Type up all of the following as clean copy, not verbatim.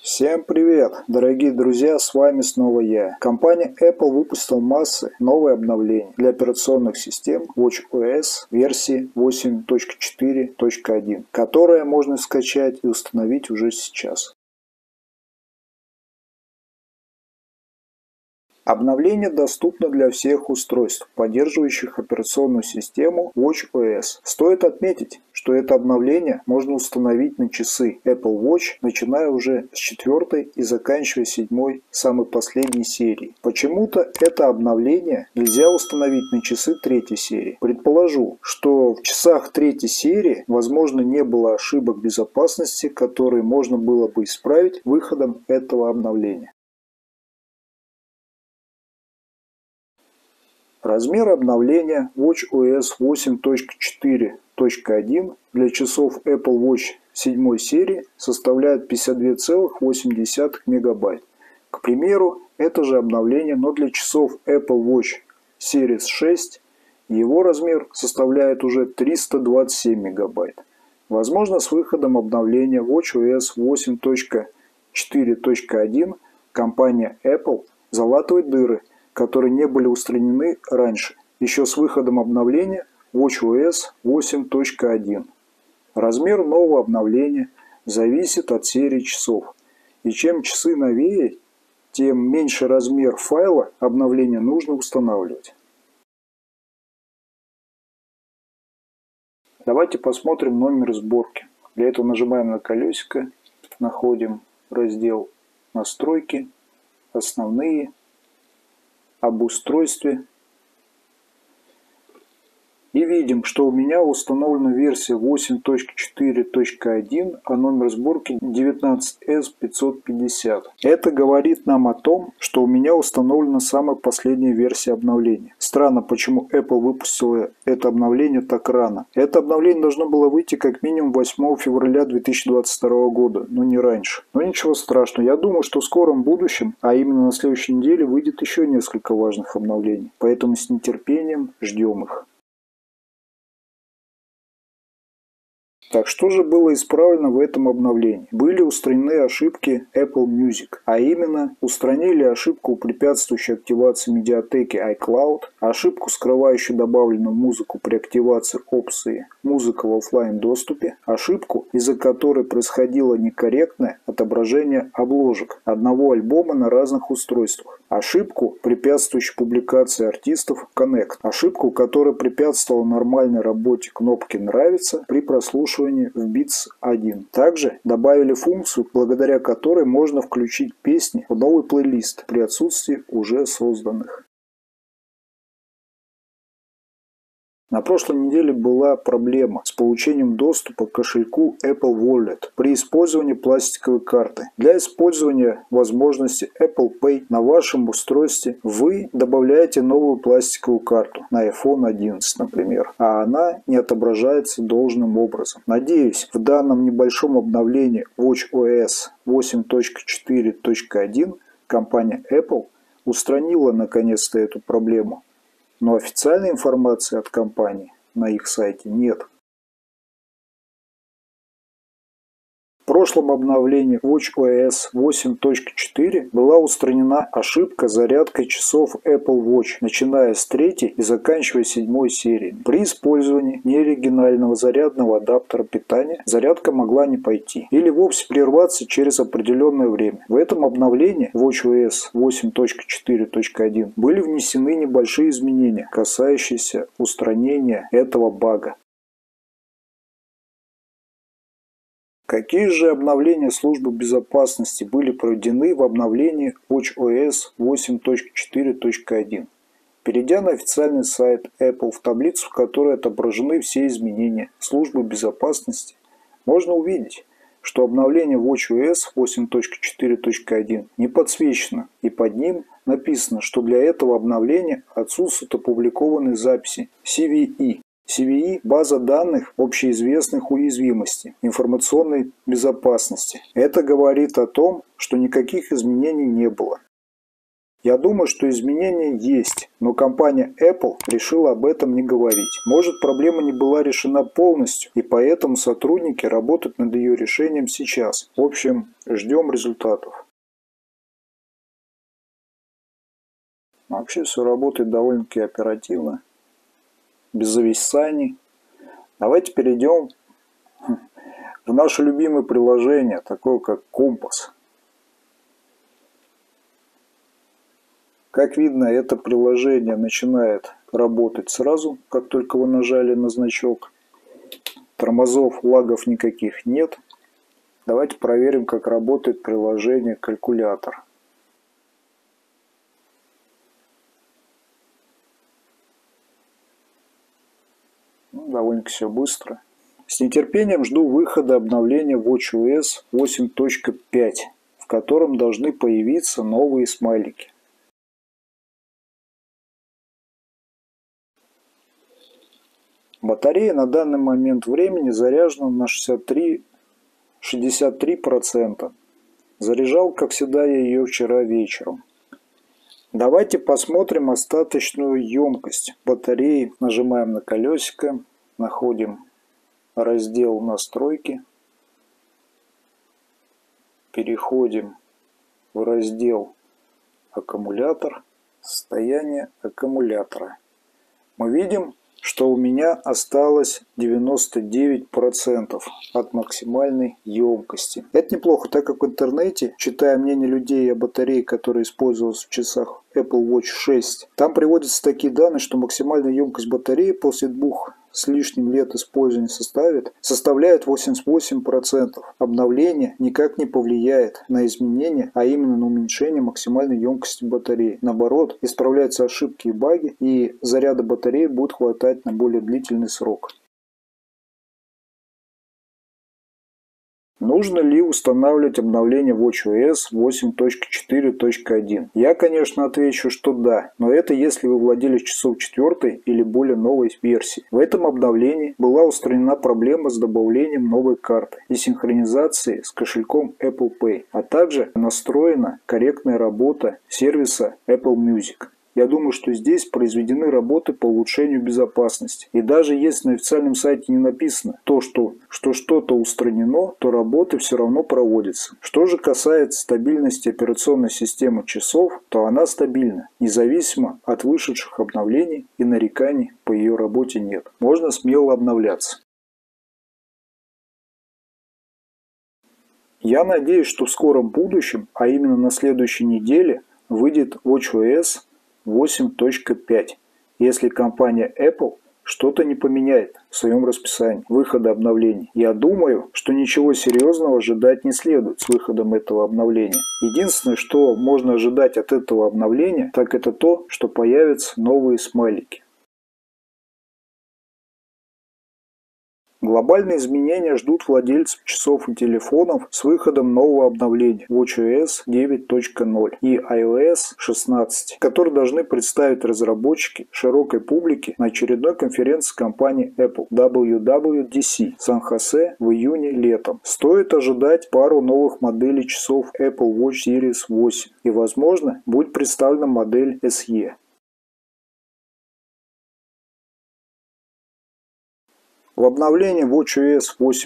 Всем привет, дорогие друзья, с вами снова я. Компания Apple выпустила массы новых обновлений для операционных систем watchOS версии 8.4.1, которые можно скачать и установить уже сейчас. Обновление доступно для всех устройств, поддерживающих операционную систему watchOS. Стоит отметить, что это обновление можно установить на часы Apple Watch, начиная уже с 4 и заканчивая 7, самой последней серии. Почему-то это обновление нельзя установить на часы 3 серии. Предположу, что в часах 3 серии, возможно, не было ошибок безопасности, которые можно было бы исправить выходом этого обновления. Размер обновления watchOS 8.4.1 для часов Apple Watch 7 серии составляет 52,8 МБ. К примеру, это же обновление, но для часов Apple Watch Series 6 его размер составляет уже 327 МБ. Возможно, с выходом обновления watchOS 8.4.1 компания Apple залатывает дыры, которые не были устранены раньше, еще с выходом обновления watchOS 8.1. Размер нового обновления зависит от серии часов, и чем часы новее, тем меньше размер файла обновления нужно устанавливать. Давайте посмотрим номер сборки. Для этого нажимаем на колесико, находим раздел «Настройки», «Основные», об устройстве и видим, что у меня установлена версия 8.4.1, а номер сборки 19S550. Это говорит нам о том, что у меня установлена самая последняя версия обновления. Странно, почему Apple выпустила это обновление так рано. Это обновление должно было выйти как минимум 8 февраля 2022 года, но не раньше. Но ничего страшного, я думаю, что в скором будущем, а именно на следующей неделе, выйдет еще несколько важных обновлений. Поэтому с нетерпением ждем их. Так что же было исправлено в этом обновлении? Были устранены ошибки Apple Music, а именно устранили ошибку, препятствующую активации медиатеки iCloud, ошибку, скрывающую добавленную музыку при активации опции «Музыка в офлайн доступе», ошибку, из-за которой происходило некорректное отображение обложек одного альбома на разных устройствах, ошибку, препятствующую публикации артистов в Connect, ошибку, которая препятствовала нормальной работе кнопки «Нравится» при прослушивании в Beats 1. Также добавили функцию, благодаря которой можно включить песни в новый плейлист при отсутствии уже созданных. На прошлой неделе была проблема с получением доступа к кошельку Apple Wallet при использовании пластиковой карты. Для использования возможности Apple Pay на вашем устройстве вы добавляете новую пластиковую карту на iPhone 11, например, а она не отображается должным образом. Надеюсь, в данном небольшом обновлении watchOS 8.4.1 компания Apple устранила наконец-то эту проблему. Но официальной информации от компании на их сайте нет. В прошлом обновлении watchOS 8.4 была устранена ошибка с зарядкой часов Apple Watch, начиная с 3 и заканчивая 7 серией. При использовании неоригинального зарядного адаптера питания зарядка могла не пойти или вовсе прерваться через определенное время. В этом обновлении watchOS 8.4.1 были внесены небольшие изменения, касающиеся устранения этого бага. Какие же обновления службы безопасности были проведены в обновлении watchOS 8.4.1? Перейдя на официальный сайт Apple в таблицу, в которой отображены все изменения службы безопасности, можно увидеть, что обновление watchOS 8.4.1 не подсвечено, и под ним написано, что для этого обновления отсутствуют опубликованные записи CVE. CVE – база данных общеизвестных уязвимостей информационной безопасности. Это говорит о том, что никаких изменений не было. Я думаю, что изменения есть, но компания Apple решила об этом не говорить. Может, проблема не была решена полностью, и поэтому сотрудники работают над ее решением сейчас. В общем, ждем результатов. Вообще все работает довольно-таки оперативно, без зависаний. Давайте перейдем в наше любимое приложение, такое как Компас. Как видно, это приложение начинает работать сразу, как только вы нажали на значок. Тормозов, лагов никаких нет. Давайте проверим, как работает приложение Калькулятор. Довольно-таки все быстро. С нетерпением жду выхода обновления watchOS 8.5, в котором должны появиться новые смайлики. Батарея на данный момент времени заряжена на 63%. Заряжал, как всегда, я ее вчера вечером. Давайте посмотрим остаточную емкость батареи. Нажимаем на колесико, находим раздел «Настройки». Переходим в раздел «Аккумулятор», состояние аккумулятора. Мы видим, что у меня осталось 99% от максимальной емкости. Это неплохо, так как в интернете, читая мнение людей о батарее, которая использовалась в часах Apple Watch 6, там приводятся такие данные, что максимальная емкость батареи после 2 с лишним лет использования составляет 88%. Обновление никак не повлияет на изменения, а именно на уменьшение максимальной емкости батареи. Наоборот, исправляются ошибки и баги, и заряда батареи будет хватать на более длительный срок. Нужно ли устанавливать обновление watchOS 8.4.1? Я, конечно, отвечу, что да, но это если вы владелец часов 4 или более новой версии. В этом обновлении была устранена проблема с добавлением новой карты и синхронизацией с кошельком Apple Pay, а также настроена корректная работа сервиса Apple Music. Я думаю, что здесь произведены работы по улучшению безопасности. И даже если на официальном сайте не написано что что-то устранено, то работы все равно проводятся. Что же касается стабильности операционной системы часов, то она стабильна, независимо от вышедших обновлений, и нареканий по ее работе нет. Можно смело обновляться. Я надеюсь, что в скором будущем, а именно на следующей неделе, выйдет watchOS 8.5, если компания Apple что-то не поменяет в своем расписании выхода обновлений. Я думаю, что ничего серьезного ожидать не следует с выходом этого обновления. Единственное, что можно ожидать от этого обновления, так это то, что появятся новые смайлики. Глобальные изменения ждут владельцев часов и телефонов с выходом нового обновления watchOS 9.0 и iOS 16, которые должны представить разработчики широкой публике на очередной конференции компании Apple WWDC в Сан-Хосе в июне-летом. Стоит ожидать пару новых моделей часов Apple Watch Series 8 и, возможно, будет представлена модель SE. В обновлении watchOS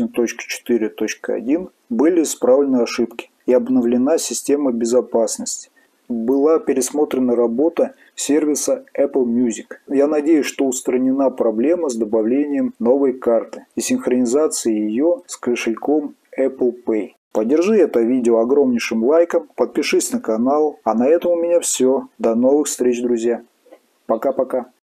8.4.1 были исправлены ошибки и обновлена система безопасности. Была пересмотрена работа сервиса Apple Music. Я надеюсь, что устранена проблема с добавлением новой карты и синхронизацией ее с кошельком Apple Pay. Поддержи это видео огромнейшим лайком, подпишись на канал. А на этом у меня все. До новых встреч, друзья. Пока-пока.